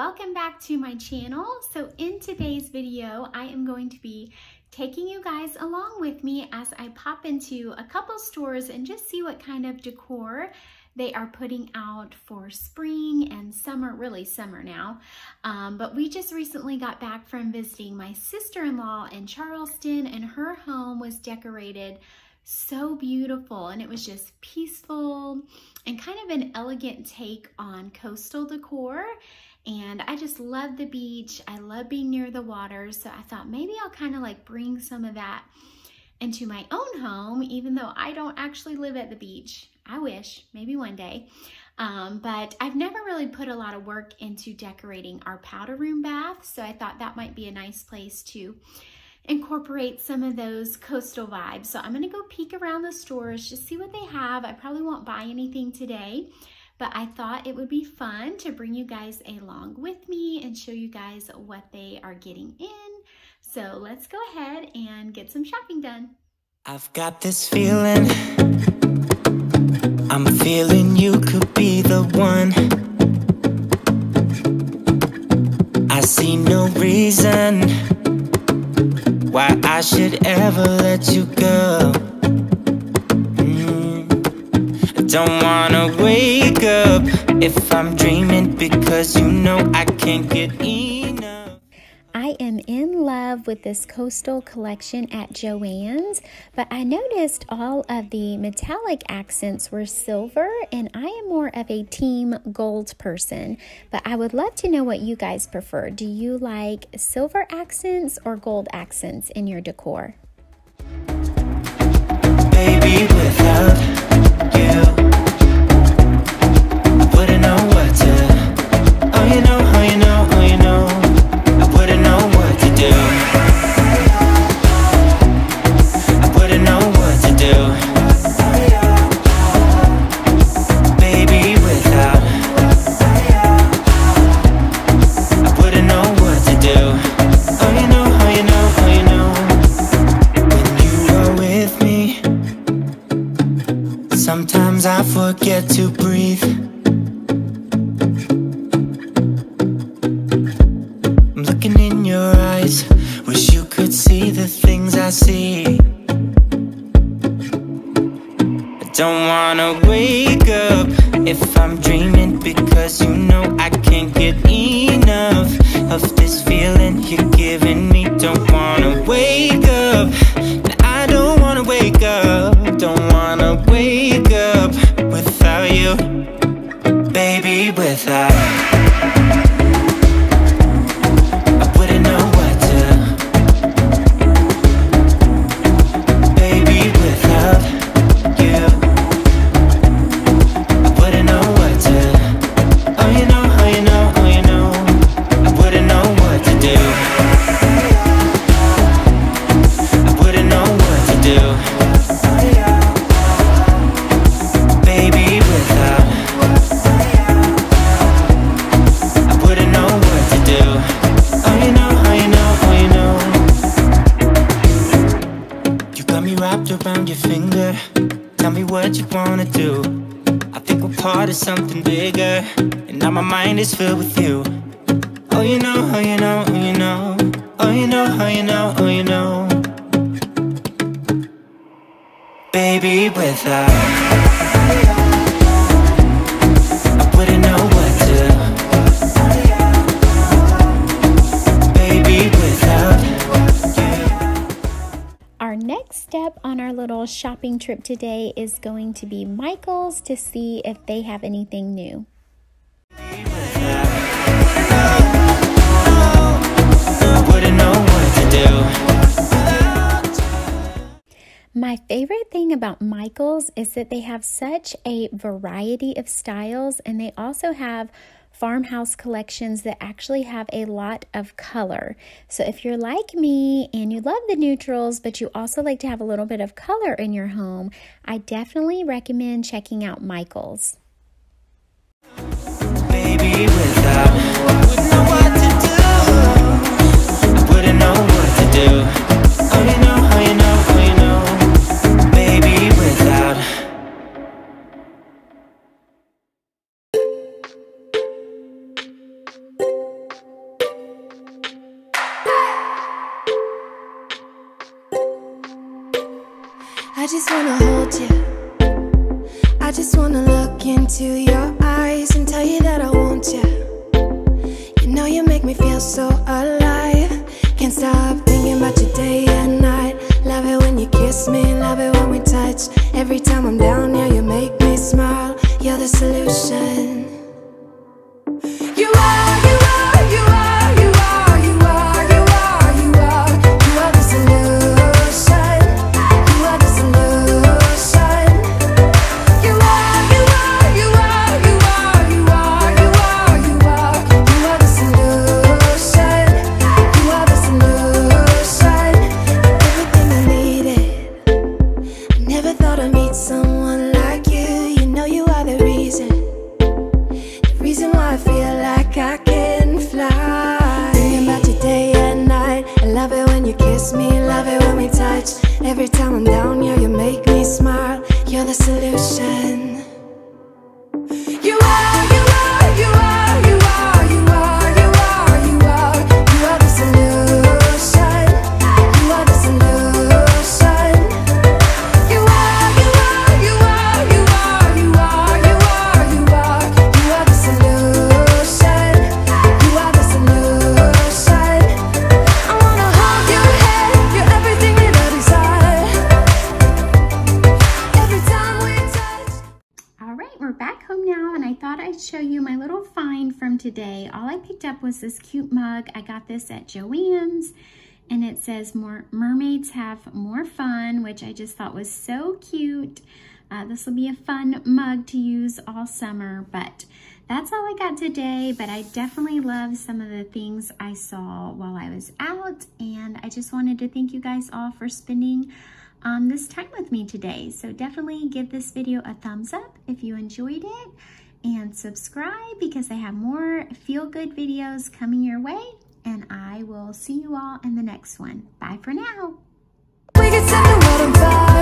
welcome back to my channel. So in today's video, I am going to be taking you guys along with me as I pop into a couple stores and just see what kind of decor they are putting out for spring and summer, really summer now. But we just recently got back from visiting my sister-in-law in Charleston, and her home was decorated so beautiful, and it was just peaceful and kind of an elegant take on coastal decor. And I just love the beach. I love being near the water. So I thought maybe I'll kind of like bring some of that into my own home, even though I don't actually live at the beach. I wish, maybe one day. But I've never really put a lot of work into decorating our powder room bath. So I thought that might be a nice place to incorporate some of those coastal vibes. So I'm gonna go peek around the stores, just see what they have. I probably won't buy anything today, but I thought it would be fun to bring you guys along with me and show you guys what they are getting in. So let's go ahead and get some shopping done. I've got this feeling, I'm feeling you could be the one. I see no reason why I should ever let you go. I don't wanna wake up if I'm dreaming, because you know I can't get enough. I am in love with this coastal collection at Joann's, but I noticed all of the metallic accents were silver, and I am more of a team gold person. But I would love to know what you guys prefer. Do you like silver accents or gold accents in your decor? Baby, without you, I wouldn't know what to. Oh, you know, oh, you know, oh, you know, I wouldn't know what to do. I wouldn't know what to do. Baby, without, I wouldn't know what to do. Oh, you know, oh, you know, oh, you know, when you are with me, sometimes I forget to breathe. I'm looking in your eyes, wish you could see the things I see. I don't wanna wake up if I'm dreaming, because you know I can't get enough of this feeling you're giving me. Don't wanna wake up, I don't wanna wake up. Don't wanna wake up without you, baby, without. I wouldn't know what to. Baby, without you, I wouldn't know what to. Oh, you know, oh, you know, oh, you know, I wouldn't know what to do. I wouldn't know what to do. Baby, without, I wouldn't know what to do. Oh, you know, oh, you know, oh, you know. You got me wrapped around your finger. Tell me what you wanna do. I think we're part of something bigger, and now my mind is filled with you. Oh, you know, oh, you know, oh, you know. Oh, you know, oh, you know, oh, you know. Baby, without, I wouldn't know what to. Baby, without you. Our next step on our little shopping trip today is going to be Michael's to see if they have anything new. I wouldn't know what to do. My favorite thing about Michael's is that they have such a variety of styles, and they also have farmhouse collections that actually have a lot of color. So if you're like me and you love the neutrals, but you also like to have a little bit of color in your home, I definitely recommend checking out Michael's. Baby, without, I wouldn't know what to do. I wouldn't know what to do. Oh, you know, oh, you know, oh, you know. Baby, without. just wanna hold you. I just wanna look into your eyes and tell you that I want you. You know you make me feel so alive. Can't stop thinking about you day and night. Love it when you kiss me, love it when we touch. Every time I'm down, yeah, you make me smile. You're the solution. You are, you are, you are, you are, you are, you are, you are. You are the solution. You are the solution. You are, you are, you are, you are, you are, you are, you are. You are the solution. You are the solution. Everything I needed. I never thought I'd meet someone like you. You know you are the reason why I feel like I can fly. Thinking about you day and night. I love it when you kiss me, love it when we touch. Every time I'm down, yeah, you make me smile. You're the solution. You are, you are, you are, you are, you are, you are, you are. You are the solution. You are the solution. You are, you are, you are, you are, you are, you are, you are. You are the solution. You are the solution. I wanna hold your head. You're everything that I desire. Every time we touch. All right, we're back home now, and I thought I'd show you my little find from today. All I picked up was this cute mug. I got this at Joann's, and it says "More mermaids have more fun," which I just thought was so cute. This will be a fun mug to use all summer, but that's all I got today. But I definitely love some of the things I saw while I was out, and I just wanted to thank you guys all for spending this time with me today. So definitely give this video a thumbs up if you enjoyed it, and subscribe because I have more feel-good videos coming your way, and I will see you all in the next one. Bye for now. We can set the world on fire.